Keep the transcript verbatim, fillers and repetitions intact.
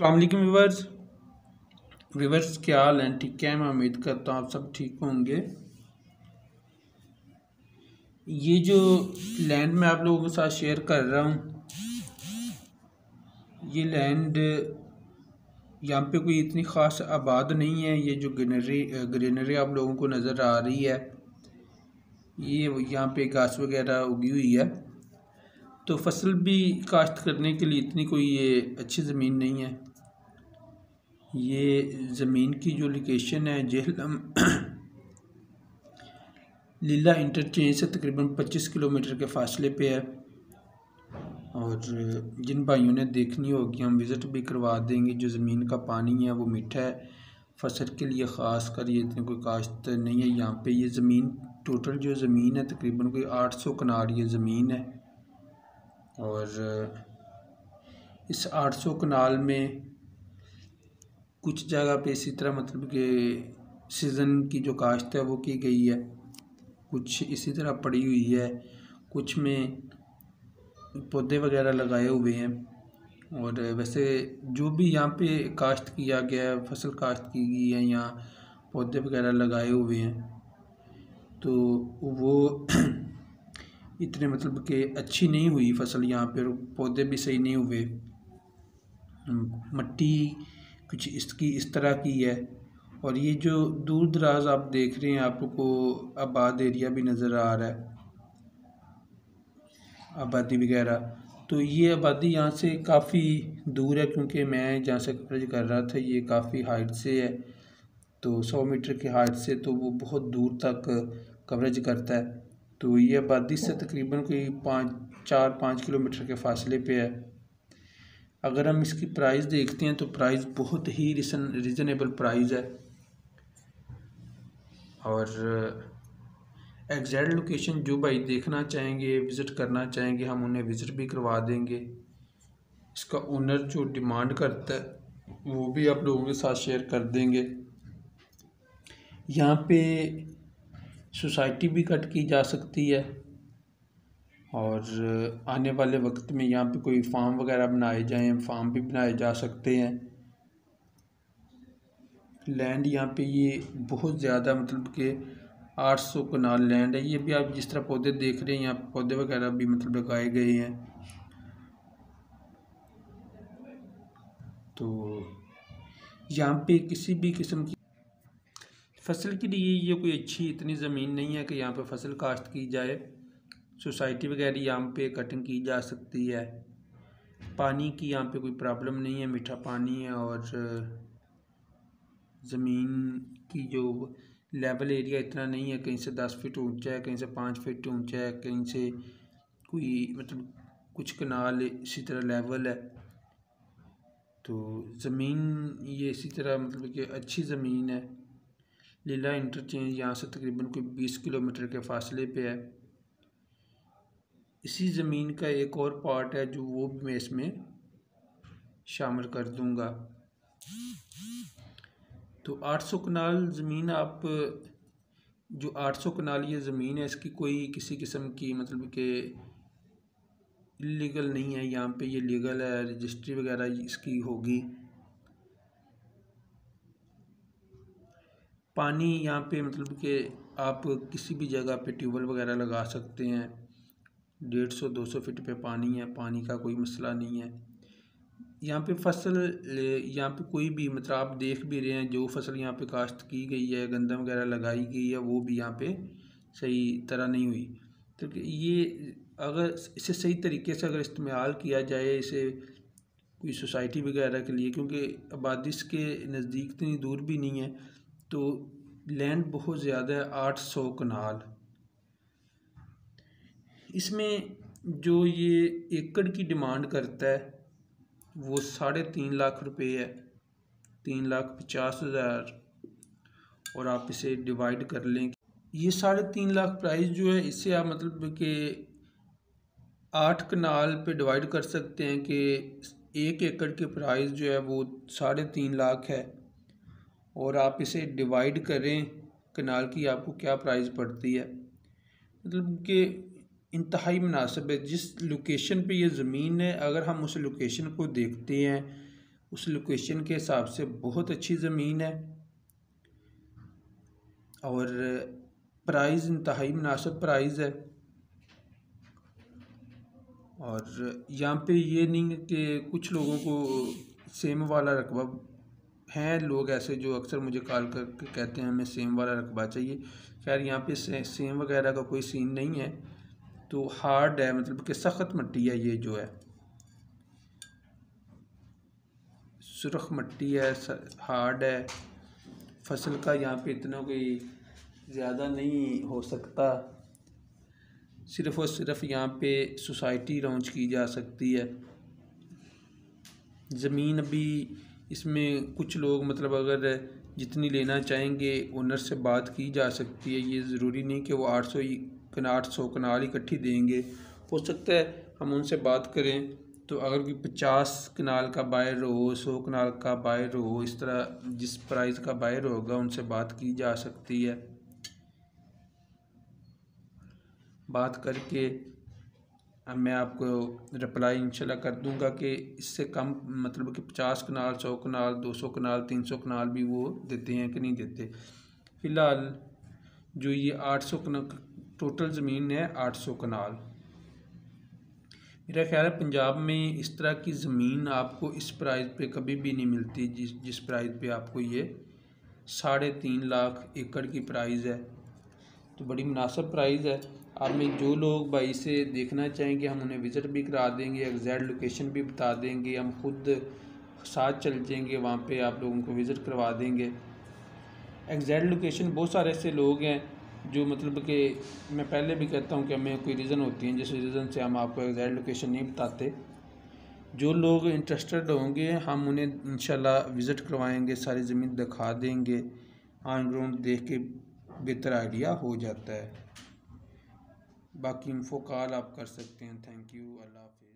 अस्सलाम वालेकुम viewers viewers क्या हाल हैं? ठीक है, मैं उम्मीद करता हूँ आप सब ठीक होंगे। ये जो लैंड मैं आप लोगों के साथ शेयर कर रहा हूँ, ये लैंड यहाँ पे कोई इतनी ख़ास आबाद नहीं है। ये जो ग्रीनरी ग्रीनरी आप लोगों को नज़र आ रही है, ये यहाँ पे घास वगैरह उगी हुई है। तो फसल भी काश्त करने के लिए इतनी कोई ये अच्छी ज़मीन नहीं है। ये ज़मीन की जो लोकेशन है जेहलम लीला इंटरचेंज से तकरीबन पच्चीस किलोमीटर के फासले पे है। और जिन भाइयों ने देखनी होगी हम विज़िट भी करवा देंगे। जो ज़मीन का पानी है वो मीठा है, फसल के लिए ख़ास कर ये इतनी कोई काश्त नहीं है यहाँ पे। ये ज़मीन टोटल जो ज़मीन है तकरीबन कोई आठ सौ कनाल ये ज़मीन है। और इस आठ सौ कनाल में कुछ जगह पे इसी तरह मतलब कि सीज़न की जो काश्त है वो की गई है, कुछ इसी तरह पड़ी हुई है, कुछ में पौधे वगैरह लगाए हुए हैं। और वैसे जो भी यहाँ पे काश्त किया गया है, फसल काश्त की गई है, यहाँ पौधे वगैरह लगाए हुए हैं, तो वो इतने मतलब कि अच्छी नहीं हुई फसल यहाँ पे, पौधे भी सही नहीं हुए। मिट्टी कुछ इसकी इस तरह की है। और ये जो दूर दराज आप देख रहे हैं, आपको आबाद एरिया भी नज़र आ रहा है, आबादी वगैरह। तो ये आबादी यहाँ से काफ़ी दूर है, क्योंकि मैं जहाँ से कवरेज कर रहा था ये काफ़ी हाइट से है, तो सौ मीटर की हाइट से तो वो बहुत दूर तक कवरेज करता है। तो ये आबादी से तकरीबन कोई पाँच चार पाँच किलोमीटर के फासले पे है। अगर हम इसकी प्राइस देखते हैं तो प्राइस बहुत ही रिजनेबल प्राइस है। और एग्जैक्ट लोकेशन जो भाई देखना चाहेंगे, विज़िट करना चाहेंगे, हम उन्हें विज़िट भी करवा देंगे। इसका ओनर जो डिमांड करता है वो भी आप लोगों के साथ शेयर कर देंगे। यहाँ पे सोसाइटी भी कट की जा सकती है, और आने वाले वक्त में यहाँ पे कोई फार्म वगैरह बनाए जाएं, फार्म भी बनाए जा सकते हैं। लैंड यहाँ पे ये बहुत ज़्यादा मतलब कि आठ सौ कनाल लैंड है। ये भी आप जिस तरह पौधे देख रहे हैं, यहाँ पे पौधे वगैरह भी मतलब लगाए गए हैं। तो यहाँ पे किसी भी किस्म की फसल के लिए ये कोई अच्छी इतनी ज़मीन नहीं है कि यहाँ पे फसल काश्त की जाए। सोसाइटी वगैरह यहाँ पे कटिंग की जा सकती है। पानी की यहाँ पे कोई प्रॉब्लम नहीं है, मीठा पानी है। और ज़मीन की जो लेवल एरिया इतना नहीं है, कहीं से दस फीट ऊंचा है, कहीं से पाँच फीट ऊंचा है, कहीं से कोई मतलब कुछ कनाल इसी तरह लेवल है। तो ज़मीन ये इसी तरह मतलब कि अच्छी ज़मीन है। लीला इंटरचेंज यहाँ से तकरीबन कोई बीस किलोमीटर के फासले पे है। इसी ज़मीन का एक और पार्ट है जो वो भी मैं इसमें शामिल कर दूंगा। तो आठ सौ कनाल ज़मीन, आप जो आठ सौ कनाल ये ज़मीन है, इसकी कोई किसी किस्म की मतलब कि इलीगल नहीं है। यहाँ पे ये लीगल है, रजिस्ट्री वगैरह इसकी होगी। पानी यहाँ पे मतलब कि आप किसी भी जगह पे ट्यूबवेल वगैरह लगा सकते हैं। डेढ़ सौ दो सौ फीट पे पानी है, पानी का कोई मसला नहीं है। यहाँ पे फसल यहाँ पे कोई भी मतलब आप देख भी रहे हैं, जो फसल यहाँ पे काश्त की गई है, गंदम वगैरह लगाई गई है, वो भी यहाँ पे सही तरह नहीं हुई। तो ये अगर इसे सही तरीके से अगर इस्तेमाल किया जाए, इसे कोई सोसाइटी वगैरह के लिए, क्योंकि आबादी इसके नज़दीक इतनी दूर भी नहीं है, तो लैंड बहुत ज़्यादा है, आठ सौ कनाल। इसमें जो ये एकड़ की डिमांड करता है वो साढ़े तीन लाख रुपए है, तीन लाख पचास हज़ार। और आप इसे डिवाइड कर लें, ये साढ़े तीन लाख प्राइस जो है, इससे आप मतलब कि आठ कनाल पे डिवाइड कर सकते हैं कि एक एकड़ के प्राइस जो है वो साढ़े तीन लाख है। और आप इसे डिवाइड करें कनाल की, आपको क्या प्राइस पड़ती है। मतलब कि इंतहाई मुनासिब है जिस लोकेशन पे ये ज़मीन है। अगर हम उस लोकेशन को देखते हैं उस लोकेशन के हिसाब से बहुत अच्छी ज़मीन है और प्राइस इंतहाई मुनासिब प्राइस है। और यहाँ पे ये नहीं कि कुछ लोगों को सेम वाला रकबा, हैं लोग ऐसे जो अक्सर मुझे कॉल करके कहते हैं हमें सेम वाला रकबा चाहिए। खैर यहाँ पे से, सेम वगैरह का कोई सीन नहीं है, तो हार्ड है, मतलब कि सख्त मिट्टी है, ये जो है सुरख मिट्टी है, हार्ड है। फसल का यहाँ पे इतना कोई ज़्यादा नहीं हो सकता, सिर्फ़ और सिर्फ यहाँ पे सोसाइटी लॉन्च की जा सकती है। ज़मीन अभी इसमें कुछ लोग मतलब अगर जितनी लेना चाहेंगे ओनर से बात की जा सकती है। ये ज़रूरी नहीं कि वो आठ सौ ही आठ सौ कनाल इकट्ठी देंगे, हो सकता है हम उनसे बात करें तो अगर कोई पचास कनाल का बायर हो, सौ कनाल का बायर हो, इस तरह जिस प्राइस का बायर होगा उनसे बात की जा सकती है। बात करके मैं आपको रिप्लाई इंशाल्लाह कर दूंगा कि इससे कम मतलब कि पचास कनाल, सौ कनाल, दो सौ कनाल, तीन सौ कनाल भी वो देते हैं कि नहीं देते। फ़िलहाल जो ये आठ सौ कनाल टोटल ज़मीन है, आठ सौ कनाल, मेरा ख्याल है पंजाब में इस तरह की ज़मीन आपको इस प्राइस पे कभी भी नहीं मिलती जिस जिस प्राइस पे आपको ये साढ़े तीन लाख एकड़ की प्राइस है, तो बड़ी मुनासिब प्राइस है। आप में जो लोग भाई से देखना चाहेंगे हम उन्हें विज़िट भी करा देंगे, एग्जैक्ट लोकेशन भी बता देंगे, हम खुद साथ चल जाएंगे वहाँ पे, आप लोगों को विज़िट करवा देंगे। एग्जैक्ट लोकेशन बहुत सारे ऐसे लोग हैं जो मतलब कि मैं पहले भी कहता हूँ कि हमें कोई रीज़न होती है जिस रीज़न से हम आपको एग्जैक्ट लोकेशन नहीं बताते। जो लोग इंटरेस्टेड होंगे हम उन्हें इंशाल्लाह विज़िट करवाएंगे, सारी ज़मीन दिखा देंगे, ऑन ग्राउंड देख के बेहतर आइडिया हो जाता है। बाकी इन्फो कॉल आप कर सकते हैं। थैंक यू, अल्लाह हाफ़िज़।